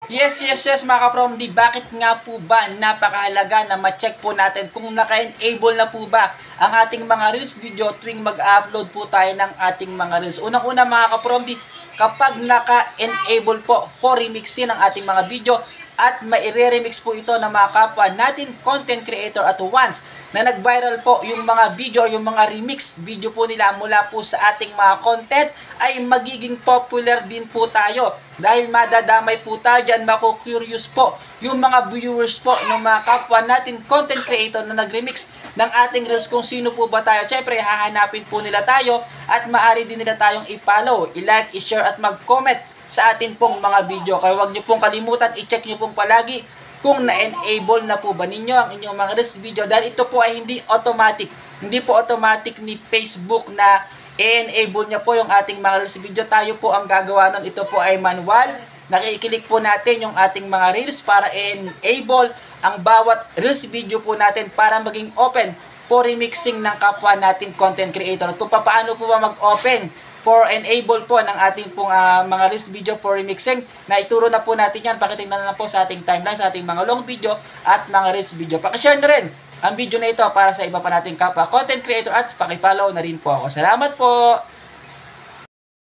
Yes mga ka-Promdi, bakit nga po ba napakahalaga na ma-check po natin kung naka-enable na po ba ang ating mga Reels video tuwing mag-upload po tayo ng ating mga Reels. Unang-una mga ka-Promdi, kapag naka-enable po for remixin ang ating mga video at maire-remix po ito ng mga kapwa natin content creator at once na nag-viral po yung mga video, yung mga remix video po nila mula po sa ating mga content ay magiging popular din po tayo dahil madadamay po tayo dyan, mako-curious po yung mga viewers po ng mga kapwa natin content creator na nag-remix ng ating reels kung sino po ba tayo. Siyempre hahanapin po nila tayo at maaari din nila tayong i-follow, i-like, i-share at mag-comment sa atin pong mga video. Kaya huwag nyo pong kalimutan, i-check nyo pong palagi kung na-enable na po ba ninyo ang inyong mga Reels video dahil ito po ay hindi automatic. Hindi po automatic ni Facebook na i-enable niya po yung ating mga Reels video. Tayo po ang gagawa nun. Ito po ay manual. Nakikilik po natin yung ating mga Reels para enable ang bawat Reels video po natin para maging open for remixing ng kapwa natin content creator. At kung paano po ba mag-open for enable po ng ating pong mga Reels video for remixing, na ituro na po natin yan. Pakitingnan na po sa ating timeline, sa ating mga long video at mga Reels video. Pakishare na rin ang video na ito para sa iba pa nating kapwa content creator at pakipollow na rin po ako. Salamat po!